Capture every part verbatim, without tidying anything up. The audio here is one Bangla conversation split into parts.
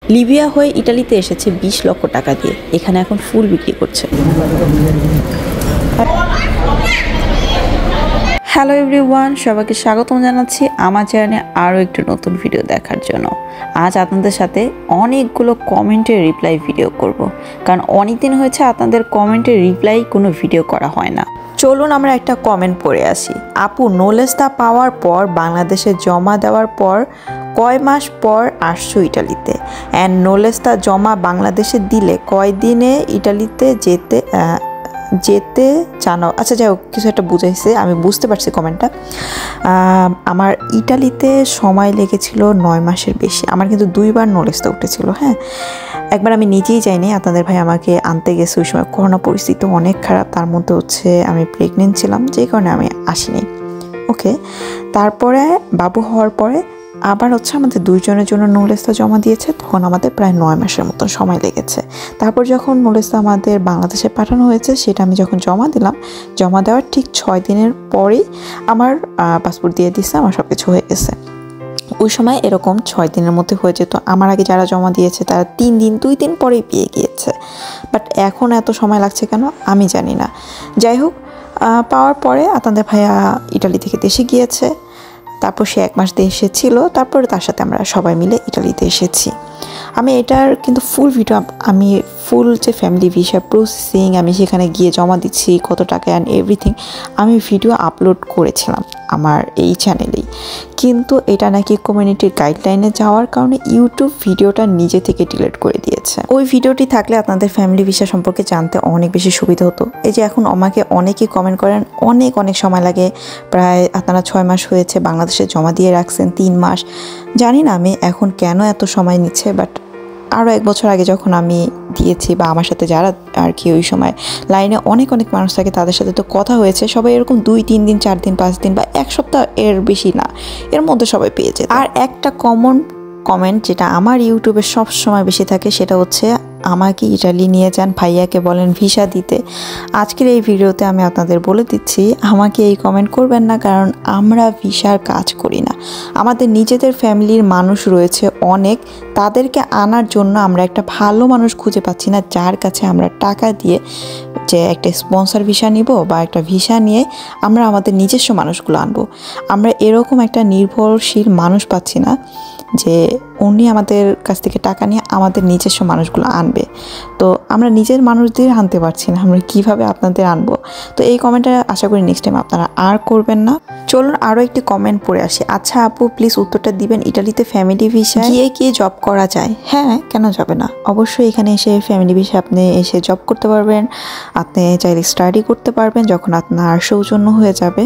লিবিয়া হয়ে ইটালিতে এসেছে বিশ লক্ষ টাকা দিয়ে, এখানে এখন ফুল বিক্রি করছে। হ্যালো এভরিওয়ান, সবাইকে স্বাগতম জানাচ্ছি আমার চ্যানেলে আরও একটি নতুন ভিডিও দেখার জন্য। আজ আপনাদের সাথে অনেকগুলো কমেন্টের রিপ্লাই ভিডিও করব, কারণ অনেক দিন হয়েছে আপনাদের কমেন্টের রিপ্লাই কোনো ভিডিও করা হয় না। চলুন আমরা একটা কমেন্ট পড়ে আসি। আপু, নোলেস্তা পাওয়ার পর বাংলাদেশে জমা দেওয়ার পর কয় মাস পর আসছো ইটালিতে, অ্যান্ড নোলেস্তা জমা বাংলাদেশে দিলে কয় দিনে ইটালিতে যেতে যেতে জানো? আচ্ছা, যাই হোক, কিছু একটা বুঝাইছে, আমি বুঝতে পারছি কমেন্টটা। আমার ইটালিতে সময় লেগেছিল নয় মাসের বেশি। আমার কিন্তু দুইবার নোলেস্তা উঠেছিল। হ্যাঁ, একবার আমি নিজেই যাইনি, আপনাদের ভাই আমাকে আনতে গেছে। ওই সময় করোনা পরিস্থিতি অনেক খারাপ, তার মধ্যে হচ্ছে আমি প্রেগনেন্ট ছিলাম, যে কারণে আমি আসিনি। ওকে, তারপরে বাবু হওয়ার পরে আবার হচ্ছে আমাদের দুইজনের জন্য নোলেস্তা জমা দিয়েছে, তখন আমাদের প্রায় নয় মাসের মতো সময় লেগেছে। তারপর যখন নোলেস্তা আমাদের বাংলাদেশে পাঠানো হয়েছে, সেটা আমি যখন জমা দিলাম, জমা দেওয়ার ঠিক ছয় দিনের পরেই আমার পাসপোর্ট দিয়ে দিচ্ছে, আমার সব কিছু হয়ে গেছে। ওই সময় এরকম ছয় দিনের মধ্যে হয়ে যেত। আমার আগে যারা জমা দিয়েছে তারা তিন দিন দুই দিন পরেই পেয়ে গিয়েছে, বাট এখন এত সময় লাগছে কেন আমি জানি না। যাই হোক, পাওয়ার পরে আপনাদের ভাইয়া ইটালি থেকে দেশে গিয়েছে, তারপর সে এক মাস দেশে ছিল, তারপরে তার সাথে আমরা সবাই মিলে ইটালিতে এসেছি। আমি এটার কিন্তু ফুল ভিডিও, আমি ফুল যে ফ্যামিলি ভিসা প্রসেসিং, আমি সেখানে গিয়ে জমা দিচ্ছি কত টাকা অ্যান্ড এভরিথিং, আমি ভিডিও আপলোড করেছিলাম আমার এই চ্যানেলেই। কিন্তু এটা নাকি কমিউনিটির গাইডলাইনে যাওয়ার কারণে ইউটিউব ভিডিওটা নিজে থেকে ডিলিট করে দিয়েছে। ওই ভিডিওটি থাকলে আপনাদের ফ্যামিলি ভিসা সম্পর্কে জানতে অনেক বেশি সুবিধা হতো। এই যে এখন আমাকে অনেকেই কমেন্ট করেন, অনেক অনেক সময় লাগে, প্রায় আপনারা ছয় মাস হয়েছে বাংলাদেশে জমা দিয়ে রাখছেন, তিন মাস, জানি না আমি এখন কেন এত সময় নিচ্ছে। বাট আরও এক বছর আগে যখন আমি দিয়েছি, বা আমার সাথে যারা আর কি ওই সময় লাইনে অনেক অনেক মানুষ থাকে, তাদের সাথে তো কথা হয়েছে, সবাই এরকম দুই তিন দিন চার দিন পাঁচ দিন বা এক সপ্তাহ এর বেশি না, এর মধ্যে সবাই পেয়েছে। আর একটা কমন কমেন্ট যেটা আমার ইউটিউবে সব সময় বেশি থাকে, সেটা হচ্ছে আমাকে ইটালি নিয়ে যান, ভাইয়াকে বলেন ভিসা দিতে। আজকের এই ভিডিওতে আমি আপনাদের বলে দিচ্ছি, আমাকে এই কমেন্ট করবেন না, কারণ আমরা ভিসার কাজ করি না। আমাদের নিজেদের ফ্যামিলির মানুষ রয়েছে অনেক, তাদেরকে আনার জন্য আমরা একটা ভালো মানুষ খুঁজে পাচ্ছি না, যার কাছে আমরা টাকা দিয়ে যে একটা স্পন্সর ভিসা নিব বা একটা ভিসা নিয়ে আমরা আমাদের নিজস্ব মানুষগুলো আনবো। আমরা এরকম একটা নির্ভরশীল মানুষ পাচ্ছি না যে উনি আমাদের কাছ থেকে টাকা নিয়ে আমাদের নিজস্ব মানুষগুলো আনবে। তো আমরা নিজের মানুষদের আনতে পারছি না, আমরা কিভাবে আপনাদের আনবো? তো এই কমেন্টটা আশা করি নেক্সট টাইম আপনারা আর করবেন না। চলুন আরও একটি কমেন্ট পড়ে আসি। আচ্ছা আপু, প্লিজ উত্তরটা দিবেন, ইটালিতে ফ্যামিলি ভিসা গিয়ে কি জব করা যায়? হ্যাঁ, কেন যাবে না? অবশ্যই এখানে এসে ফ্যামিলি ভিসা আপনি এসে জব করতে পারবেন, আপনি চাইলে স্টাডি করতে পারবেন। যখন আপনার সৌজন্য হয়ে যাবে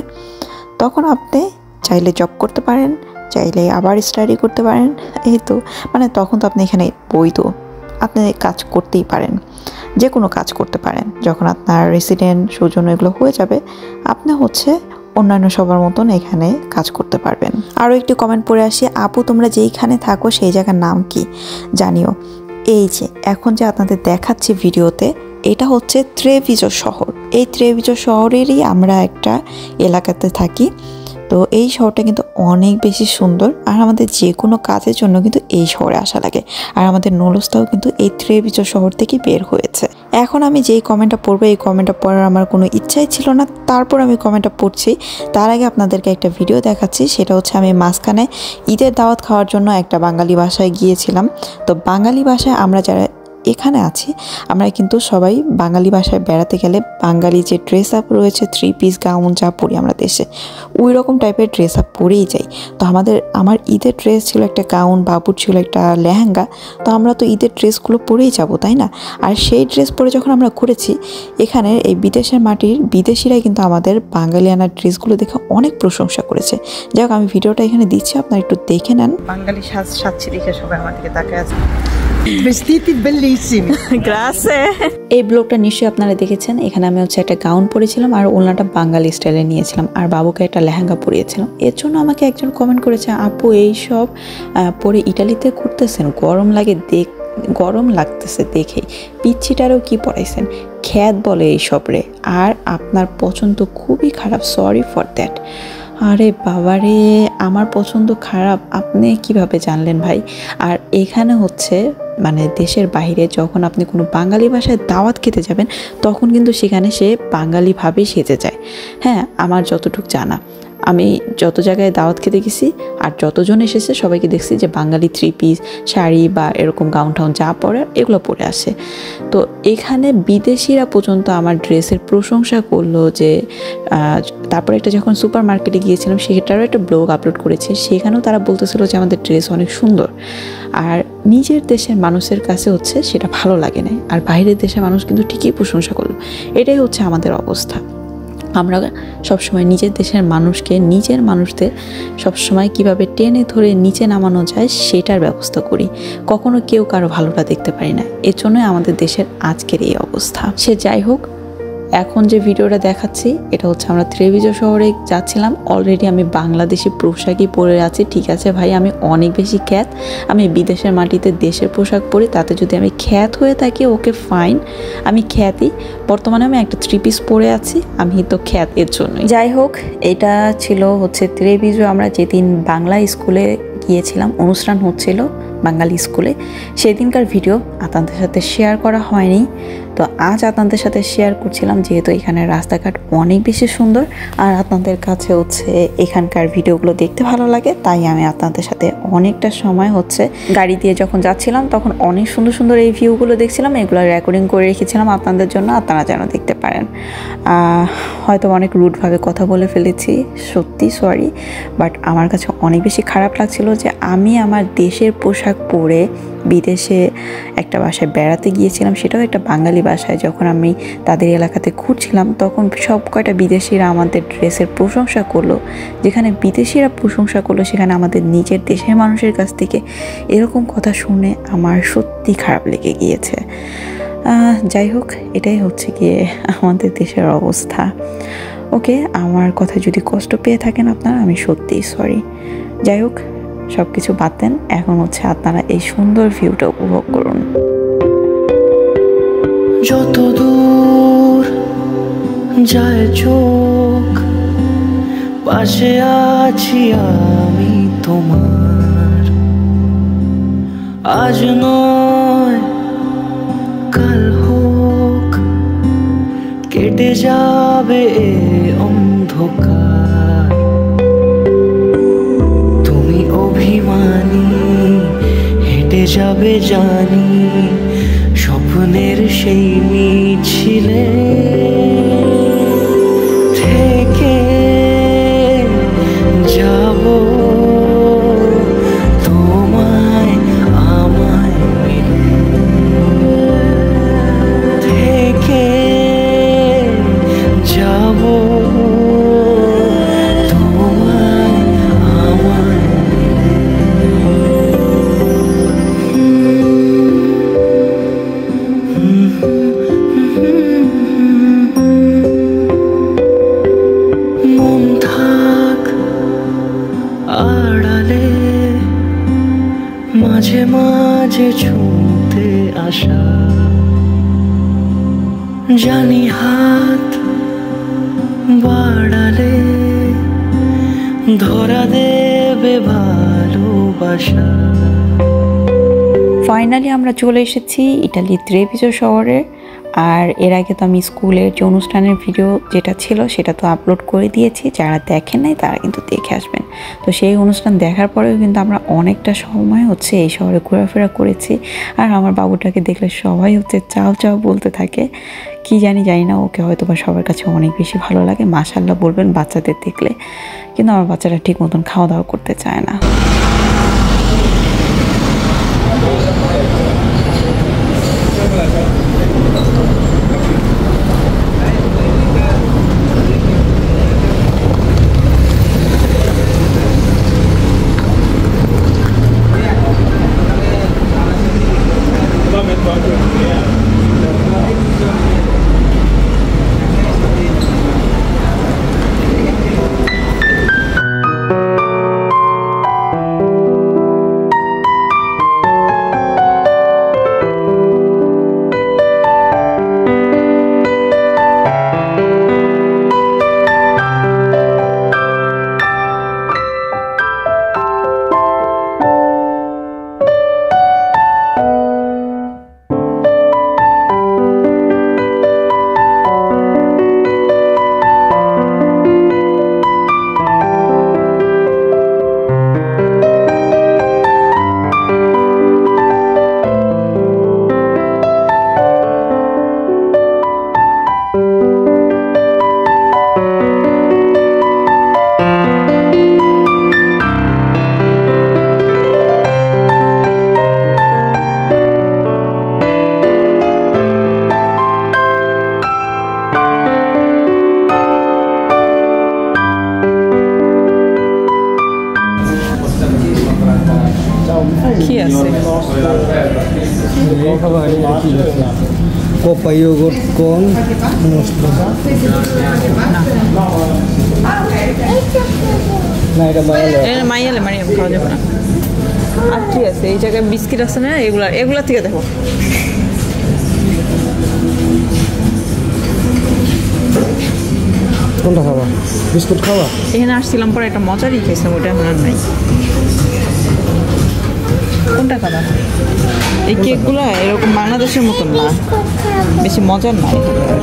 তখন আপনি চাইলে জব করতে পারেন, চাইলে আবার স্টাডি করতে পারেন। এই তো মানে তখন তো আপনি এখানে বৈধ, আপনি কাজ করতেই পারেন, যে কোনো কাজ করতে পারেন। যখন আপনার রেসিডেন্ট সৌজন্য এগুলো হয়ে যাবে, আপনি হচ্ছে অন্যান্য সবার মতন এখানে কাজ করতে পারবেন। আরও একটি কমেন্ট পড়ে আসি। আপু, তোমরা যেইখানে থাকো সেই জায়গার নাম কি জানিও? এই যে এখন যে আপনাদের দেখাচ্ছি ভিডিওতে, এটা হচ্ছে ত্রেভিজো শহর। এই ত্রেভিজো শহরেরই আমরা একটা এলাকাতে থাকি। তো এই শহরটা কিন্তু অনেক বেশি সুন্দর, আর আমাদের যে কোনো কাজের জন্য কিন্তু এই শহরে আসা লাগে। আর আমাদের নোলেস্তাও কিন্তু এই ত্রেভিজো শহর থেকে বের হয়েছে। এখন আমি যেই কমেন্টটা পড়বো, এই কমেন্টটা পড়ার আমার কোনো ইচ্ছাই ছিল না, তারপর আমি কমেন্টটা পড়ছি। তার আগে আপনাদেরকে একটা ভিডিও দেখাচ্ছি, সেটা হচ্ছে আমি মাঝখানে ঈদের দাওয়াত খাওয়ার জন্য একটা বাঙালি বাসায় গিয়েছিলাম। তো বাঙালি বাসায় আমরা যারা এখানে আছি, আমরা কিন্তু সবাই বাঙালি বাসায় বেড়াতে গেলে বাঙালি যে ড্রেস আপ রয়েছে, থ্রি পিস গাউন যা পরি আমরা দেশে, ওই রকম টাইপের ড্রেস আপ পরেই যাই। তো আমাদের আমার ঈদের ড্রেস ছিল একটা গাউন, বাবুর ছিল একটা লেহেঙ্গা। তো আমরা তো ঈদের ড্রেসগুলো পরেই যাব, তাই না? আর সেই ড্রেস পরে যখন আমরা ঘুরেছি, এখানে এই বিদেশের মাটির বিদেশিরাই কিন্তু আমাদের বাঙালিয়ানার ড্রেসগুলো দেখে অনেক প্রশংসা করেছে। যাই হোক, আমি ভিডিওটা এখানে দিচ্ছি, আপনারা একটু দেখে নেন। বাঙালি সাজ সাজছি দেখে সবাই আমার দিকে তাকিয়ে আছে। Vestiti bellissimi. Grazie. এই ব্লগটা নিশ্চয়ই আপনারা দেখেছেন। এখানে আমি হচ্ছে একটা গাউন পরেছিলাম আর ওড়নাটা বাঙালি স্টাইলে নিয়েছিলাম, আর বাবুকে একটা লেহেঙ্গা পরিয়েছিলাম। এর জন্য আমাকে একজন কমেন্ট করেছে, আপু এই সব পরে ইটালিতে করতেছেন, গরম লাগে দেখ গরম লাগতেছে দেখেই, পিচ্ছিটারও কি পড়াইছেন, খ্যাত বলে এইসব রে, আর আপনার পছন্দ খুবই খারাপ, সরি ফর দ্যাট। আরে বাবারে, আমার পছন্দ খারাপ আপনি কিভাবে জানলেন ভাই? আর এখানে হচ্ছে মানে দেশের বাইরে যখন আপনি কোনো বাঙালি ভাষায় দাওয়াত খেতে যাবেন তখন কিন্তু সেখানে সে বাঙালি ভাবেই সেজে যায়। হ্যাঁ, আমার যতটুকু জানা, আমি যত জায়গায় দাওয়াত খেতে গেছি আর যতজন এসেছে সবাইকে দেখছি যে বাঙালি থ্রি পিস শাড়ি বা এরকম গাউন টাউন যা পরে এগুলো পরে আসে। তো এখানে বিদেশিরা পর্যন্ত আমার ড্রেসের প্রশংসা করলো যে তারপরে একটা যখন সুপার মার্কেটে গিয়েছিলাম সেটারও একটা ব্লগ আপলোড করেছে, সেখানেও তারা বলতেছিল যে আমাদের ড্রেস অনেক সুন্দর। আর নিজের দেশের মানুষের কাছে হচ্ছে সেটা ভালো লাগে না, আর বাইরের দেশের মানুষ কিন্তু ঠিকই প্রশংসা করলো। এটাই হচ্ছে আমাদের অবস্থা। আমরা সবসময় নিজের দেশের মানুষকে, নিজের মানুষদের সবসময় কিভাবে টেনে ধরে নিচে নামানো যায় সেটার ব্যবস্থা করি, কখনো কেউ কারো ভালোটা দেখতে পারি না। এর জন্যই আমাদের দেশের আজকের এই অবস্থা। সে যাই হোক, এখন যে ভিডিওটা দেখাচ্ছি এটা হচ্ছে আমরা ত্রিবিজয় শহরে যাচ্ছিলাম। অলরেডি আমি বাংলাদেশি পোশাকই পরে আছি। ঠিক আছে ভাই, আমি অনেক বেশি খ্যাত, আমি বিদেশের মাটিতে দেশের পোশাক পরি, তাতে যদি আমি খ্যাত হয়ে থাকি ওকে ফাইন, আমি খ্যাতই। বর্তমানে আমি একটা থ্রি পিস পরে আছি, আমি তো খ্যাত এর জন্যই। যাই হোক, এটা ছিল হচ্ছে ত্রিবিজয় আমরা যেদিন বাংলা স্কুলে গিয়েছিলাম, অনুষ্ঠান হচ্ছিল বাঙালি স্কুলে, সেদিনকার ভিডিও আপনাদের সাথে শেয়ার করা হয়নি। তো আজ আপনাদের সাথে শেয়ার করছিলাম যেহেতু এখানে রাস্তাঘাট অনেক বেশি সুন্দর আর আপনাদের কাছে হচ্ছে এখানকার ভিডিওগুলো দেখতে ভালো লাগে, তাই আমি আপনাদের সাথে অনেকটা সময় হচ্ছে গাড়ি দিয়ে যখন যাচ্ছিলাম তখন অনেক সুন্দর সুন্দর এই ভিউগুলো দেখছিলাম, এগুলো রেকর্ডিং করে রেখেছিলাম আপনাদের জন্য, আপনারা যেন দেখতে পারেন। হয়তো অনেক রুডভাবে কথা বলে ফেলেছি, সত্যি সরি, বাট আমার কাছে অনেক বেশি খারাপ লাগছিল যে আমি আমার দেশের পোশাক পরে বিদেশে একটা বাসায় বেড়াতে গিয়েছিলাম, সেটাও একটা বাঙালি বাসায়। যখন আমি তাদের এলাকাতে ঘুরছিলাম তখন সব কয়টা বিদেশিরা আমাদের ড্রেসের প্রশংসা করলো। যেখানে বিদেশিরা প্রশংসা করলো সেখানে আমাদের নিজের দেশের মানুষের কাছ থেকে এরকম কথা শুনে আমার সত্যি খারাপ লেগে গিয়েছে। যাই হোক, এটাই হচ্ছে গিয়ে আমাদের দেশের অবস্থা। ওকে, আমার কথা যদি কষ্ট পেয়ে থাকেন আপনারা, আমি সত্যিই সরি। যাই হোক, সব কিছু বাদ দেন, এখন হচ্ছে আপনারা এই সুন্দর ভিউটা উপভোগ করুন। যত দূর যায় চোখ, পাশে আছি আমি তোমার, আজ নয় কাল হোক কেটে যাবে এ অন্ধকার। তুমি অভিমানী হেঁটে যাবে জানি স্বপ্নের সেই মিছিলে, থেকে যাব তোমায় আমায় মিলে, থেকে যাব তোমায় আমায় মিলে। মন থাক আড়ালে, মাঝে মাঝে ছুঁতে আসা, জানি হাত বাড়ালে ধরা দেবে ভালোবাসা। ফাইনালি আমরা চলে এসেছি ইটালির ত্রিবিজয় শহরে। আর এর আগে তো আমি স্কুলের যে অনুষ্ঠানের ভিডিও যেটা ছিল সেটা তো আপলোড করে দিয়েছি, যারা দেখেন নাই তারা কিন্তু দেখে আসবেন। তো সেই অনুষ্ঠান দেখার পরেও কিন্তু আমরা অনেকটা সময় হচ্ছে এই শহরে ঘোরাফেরা করেছি। আর আমার বাবুটাকে দেখলে সবাই হচ্ছে চাও চাও বলতে থাকে, কি জানি জানি না, ওকে হয়তো বা সবার কাছে অনেক বেশি ভালো লাগে, মাশাআল্লাহ বলবেন বাচ্চাদের দেখলে। কিন্তু আমার বাচ্চারা ঠিক মতন খাওয়া দাওয়া করতে চায় না। Copa yogurt con mosto. না এটা বাইরে এটা মাইয়ালে মারিয়াম খাওয়া যাবে না। আর কি আছে এই জায়গায় বিস্কিট আছে না, এগুলা এগুলা থেকে দেখো। কোনটা খাওয়া? বিস্কুট খাওয়া? এখানে আসছিলাম পরে একটা মজারই খেয়েছিলাম, ওটা এখন আর নাই। কোনটা খাবা? এই কেকগুলো এরকম বাংলাদেশের মতন না, বেশি মজার না।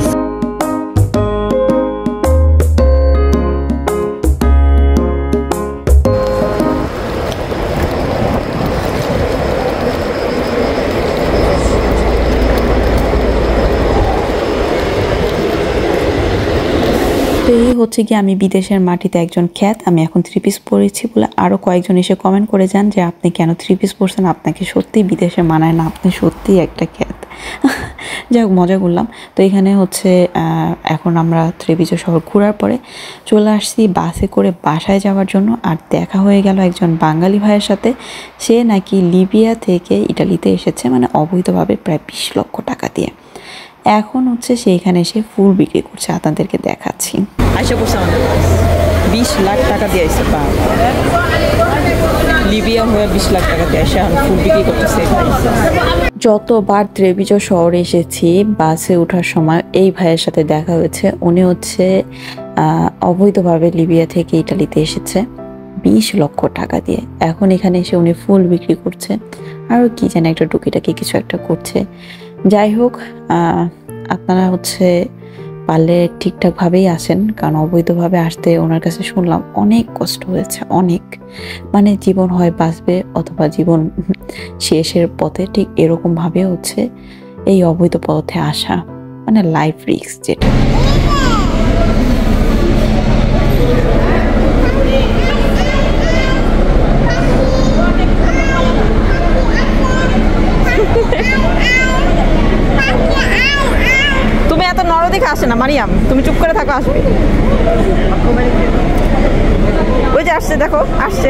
তো এই হচ্ছে কি আমি বিদেশের মাটিতে একজন খ্যাত, আমি এখন থ্রি পিস পরেছি বলে আরও কয়েকজন এসে কমেন্ট করে যান যে আপনি কেন থ্রি পিস পরছেন, আপনাকে সত্যিই বিদেশে মানায় না, আপনি সত্যিই একটা খ্যাত। যাই হোক, মজা করলাম। তো এখানে হচ্ছে এখন আমরা ত্রিবিজয় শহর ঘোরার পরে চলে আসছি বাসে করে বাসায় যাওয়ার জন্য। আর দেখা হয়ে গেল একজন বাঙালি ভাইয়ের সাথে, সে নাকি লিবিয়া থেকে ইটালিতে এসেছে, মানে অবৈধভাবে প্রায় বিশ লক্ষ টাকা দিয়ে। এখন হচ্ছে সেইখানে এসে ফুল বিক্রি করছে, আপনাদেরকে দেখাচ্ছি। আশা করছে আমাদের বিশ লাখ টাকা দিয়ে আসছে, বা লিবিয়া হয়ে বিশ লাখ টাকা দিয়ে আসে এখন ফুল বিক্রি করতেছে। যতবার ত্রিবিজয় শহরে এসেছি বাসে ওঠার সময় এই ভাইয়ের সাথে দেখা হয়েছে। উনি হচ্ছে অবৈধভাবে লিবিয়া থেকে ইটালিতে এসেছে বিশ লক্ষ টাকা দিয়ে। এখন এখানে এসে উনি ফুল বিক্রি করছে, আরও কি যেন একটা টুকিটাকি কিছু একটা করছে। যাই হোক, আপনারা হচ্ছে পারলে ঠিকঠাকভাবেই আসেন, কারণ অবৈধভাবে আসতে ওনার কাছে শুনলাম অনেক কষ্ট হয়েছে, অনেক, মানে জীবন হয় বাঁচবে অথবা জীবন শেষের পথে, ঠিক এরকমভাবে হচ্ছে এই অবৈধ পথে আসা, মানে লাইফ রিস্ক যেটা। তুমি এত নরম দেখে আসে না মারিয়াম, তুমি চুপ করে থাকো, আসবে। ওই যে আসছে, দেখো আসছে।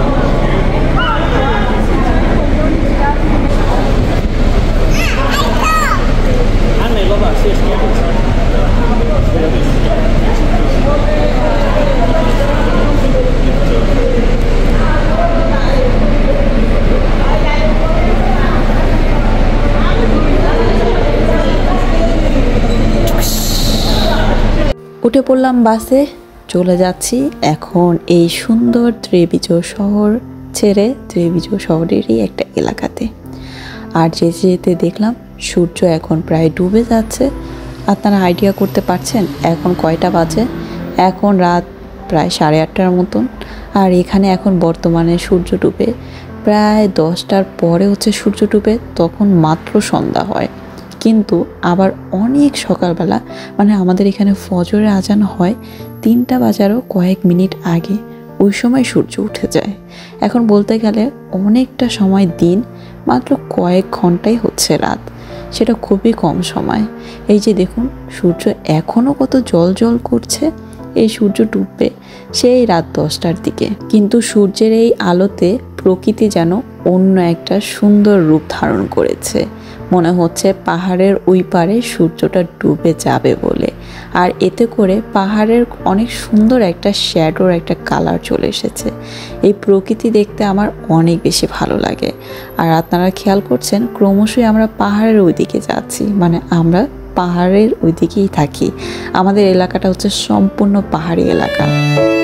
উঠে পড়লাম বাসে, চলে যাচ্ছি এখন এই সুন্দর ত্রিবিজয় শহর ছেড়ে ত্রিবিজয় শহরেরই একটা এলাকাতে। আর যেতে যেতে দেখলাম সূর্য এখন প্রায় ডুবে যাচ্ছে। আপনারা আইডিয়া করতে পারছেন এখন কয়টা বাজে? এখন রাত প্রায় সাড়ে আটটার মতন। আর এখানে এখন বর্তমানে সূর্য ডুবে প্রায় দশটার পরে হচ্ছে সূর্য ডুবে, তখন মাত্র সন্ধ্যা হয়। কিন্তু আবার অনেক সকালবেলা, মানে আমাদের এখানে ফজরে আজান হয় তিনটা বাজারও কয়েক মিনিট আগে, ওই সময় সূর্য উঠে যায়। এখন বলতে গেলে অনেকটা সময় দিন, মাত্র কয়েক ঘন্টাই হচ্ছে রাত, সেটা খুবই কম সময়। এই যে দেখুন সূর্য এখনও কত জল জল করছে, এই সূর্য ডুববে সেই রাত দশটার দিকে। কিন্তু সূর্যের এই আলোতে প্রকৃতি যেন অন্য একটা সুন্দর রূপ ধারণ করেছে, মনে হচ্ছে পাহাড়ের ওই পারে সূর্যটা ডুবে যাবে বলে। আর এতে করে পাহাড়ের অনেক সুন্দর একটা শ্যাডোর একটা কালার চলে এসেছে। এই প্রকৃতি দেখতে আমার অনেক বেশি ভালো লাগে। আর আপনারা খেয়াল করছেন ক্রমশই আমরা পাহাড়ের ওই দিকে যাচ্ছি, মানে আমরা পাহাড়ের ওই দিকেই থাকি। আমাদের এলাকাটা হচ্ছে সম্পূর্ণ পাহাড়ি এলাকা।